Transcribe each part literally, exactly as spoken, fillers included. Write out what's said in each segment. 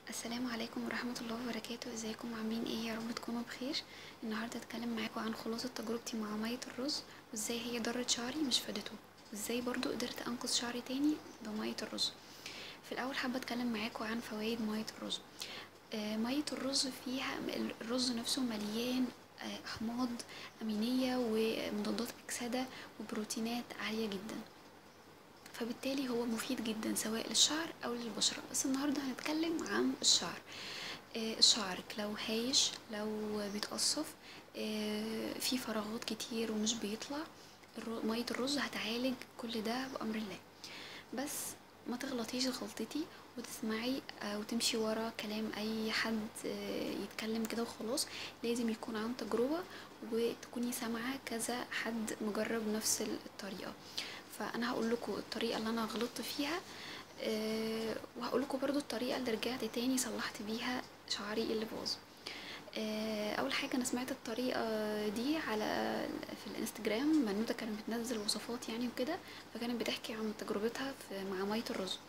السلام عليكم ورحمة الله وبركاته. ازيكم عاملين ايه؟ يا رب تكونوا بخير. النهاردة اتكلم معاكم عن خلاصة تجربتي مع مية الرز، وازاي هي ضرت شعري مش فادته، وازاي برضو قدرت انقذ شعري تاني بمية الرز. في الاول حابة اتكلم معاكم عن فوائد مية الرز. آه مية الرز فيها الرز نفسه مليان آه احماض امينية ومضادات اكسدة وبروتينات عالية جدا، فبالتالي هو مفيد جدا سواء للشعر او للبشرة. بس النهاردة هنتكلم عن الشعر. آه، شعرك لو هايش، لو بيتقصف، آه، في فراغات كتير ومش بيطلع، الر- مية الرز هتعالج كل ده بأمر الله. بس ما تغلطيش غلطتي وتسمعي آه، وتمشي ورا كلام اي حد آه، يتكلم كده وخلاص. لازم يكون عن تجربة، وتكوني سامعة كذا حد مجرب نفس الطريقة. فانا هقول لكم الطريقة اللي انا غلطت فيها، أه وهقول لكم برضو الطريقة اللي رجعت تاني صلحت بيها شعري اللي باظ. أه اول حاجة انا سمعت الطريقة دي على في الانستجرام، بنوتة كانت بتنزل وصفات يعني وكده، فكانت بتحكي عن تجربتها في مع مية الرز.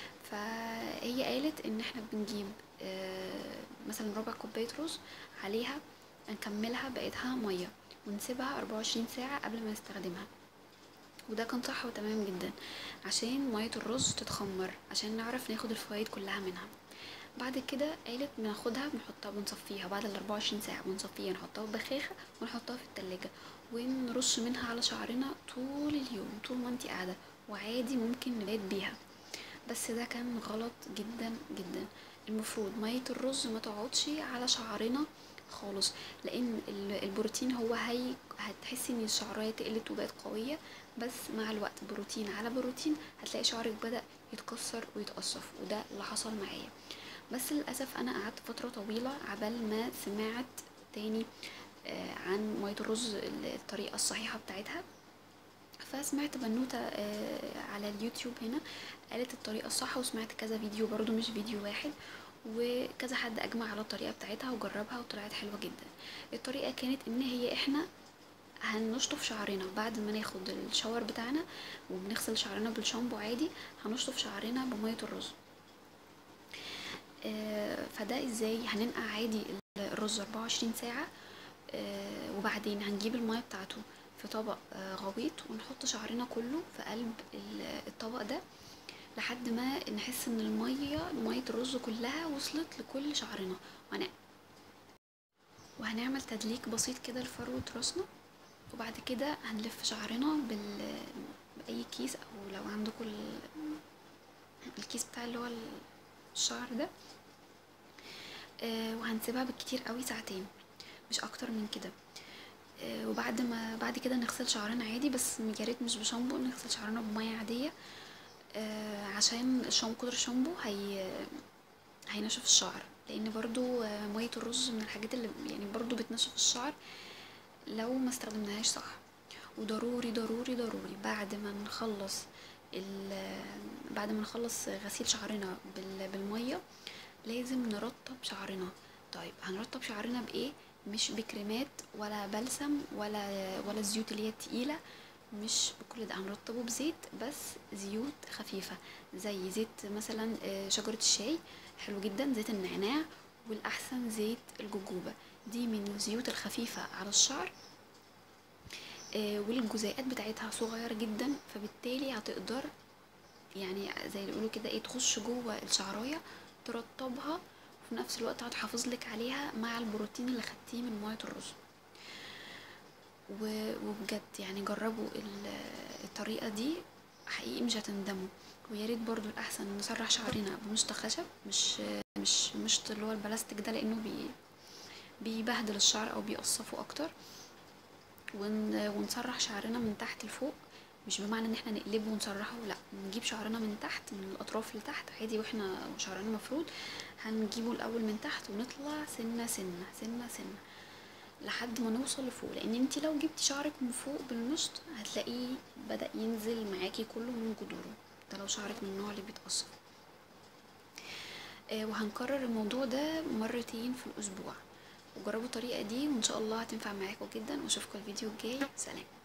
فهي قالت ان احنا بنجيب أه مثلا ربع كوباية رز، عليها نكملها بقيتها مية، ونسيبها أربعة وعشرين ساعة قبل ما نستخدمها. وده كان صح وتمام جدا، عشان مية الرز تتخمر عشان نعرف ناخد الفوائد كلها منها. بعد كده قالت بناخدها بنحطها بنصفيها بعد ال أربعة وعشرين ساعة، بنصفيها نحطها في بخاخة ونحطها في التلاجة، ونرش منها على شعرنا طول اليوم طول ما انتي قاعدة، وعادي ممكن نبات بيها. بس ده كان غلط جدا جدا. المفروض مية الرز ما تقعدش على شعرنا خالص، لان ال- البروتين هو هي هتحسي ان الشعرية تقلت وبقت قوية، بس مع الوقت بروتين على بروتين هتلاقي شعرك بدأ يتكسر ويتقصف، وده اللي حصل معايا. بس للأسف انا قعدت فترة طويلة عبال ما سمعت تاني آه، عن مية الرز الطريقة الصحيحة بتاعتها. فسمعت بنوتة آه، على اليوتيوب هنا قالت الطريقة الصح، وسمعت كذا فيديو برضو مش فيديو واحد، وكذا حد اجمع على الطريقة بتاعتها وجربها وطلعت حلوة جدا. الطريقة كانت ان هي احنا هنشطف شعرنا بعد ما ناخد الشاور بتاعنا وبنغسل شعرنا بالشامبو عادي، هنشطف شعرنا بمية الرز. آه، فده ازاي؟ هننقع عادي الرز أربعة وعشرين ساعة، آه، وبعدين هنجيب المية بتاعته في طبق آه، غويط، ونحط شعرنا كله في قلب ال- الطبق ده لحد ما نحس ان المية مية الرز كلها وصلت لكل شعرنا. وهن- وهنعمل تدليك بسيط كده لفروة راسنا، وبعد كده هنلف شعرنا بال بأي كيس، او لو عندكم ال- الكيس بتاع اللي هو الشعر ده، آه، وهنسيبها بالكتير قوي ساعتين، مش اكتر من كده. آه، وبعد ما بعد كده نغسل شعرنا عادي، بس يا ريت مش بشامبو، نغسل شعرنا بميه عاديه، آه، عشان الشامبو كتر الشامبو هي هينشف الشعر، لان برضو آه، ميه الرز من الحاجات اللي يعني برضو بتنشف الشعر لو ما استخدمناهاش صح. وضروري ضروري ضروري بعد ما نخلص ال- بعد ما نخلص غسيل شعرنا بال- بالميه لازم نرطب شعرنا. طيب هنرطب شعرنا بايه؟ مش بكريمات ولا بلسم ولا ولا الزيوت اللي هي التقيله، مش بكل ده، هنرطبه بزيت، بس زيوت خفيفه زي زيت مثلا آه، شجره الشاي، حلو جدا، زيت النعناع، والاحسن زيت الجوجوبا. دي من الزيوت الخفيفه على الشعر، آه، والجزيئات بتاعتها صغيره جدا، فبالتالي هتقدر يعني زي اللي بيقولوا كده ايه تخش جوه الشعرايه ترطبها، وفي نفس الوقت هتحافظ لك عليها مع البروتين اللي خدتيه من ميه الرز. و- وبجد يعني جربوا ال- الطريقه دي، حقيقي مش هتندموا. ويا ريت برضو الاحسن نسرح شعرنا بمشط خشب، مش مش مشط اللي هو البلاستيك ده، لانه بي بيبهدل الشعر او بيقصفه اكتر. ون... ونسرح شعرنا من تحت لفوق، مش بمعنى ان احنا نقلبه ونسرحه، لا، نجيب شعرنا من تحت من الاطراف لتحت عادي، واحنا شعرنا مفروض هنجيبه الاول من تحت ونطلع سنه سنه سنه سنه لحد ما نوصل لفوق، لان انتي لو جبتي شعرك من فوق بالمشط هتلاقيه بدأ ينزل معاكي كله من جذوره، ده لو شعرك من النوع اللي بيتقصف. آه وهنكرر الموضوع ده مرتين في الاسبوع، وجربوا الطريقه دي وان شاء الله هتنفع معاكم جدا، واشوفكم الفيديو الجاي. سلام.